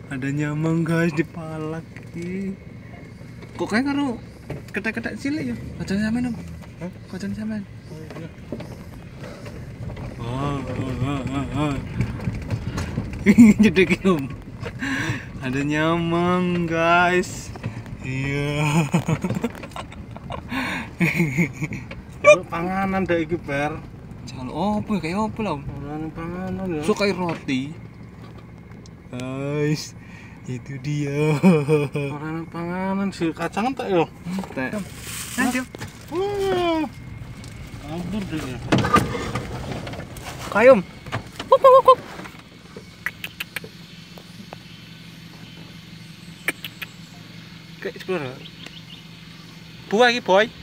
Ada nyamang guys di palak iki. Kok kayak karo ketek-ketek cilik ya? Kocone sampean, Om. Hah? Kocone sampean. Jedek Om. Ada nyamang guys. Iya. Panganan dah iki bar. Jalo opo ya, kayak opo lah Om? Panganan ya. So kayak roti. Guys, itu dia. Panganan sih kacang tak yo. Teh. Nanti. Ampun deh. Kayum. Kok. Kayak explore. Buah iki, boy.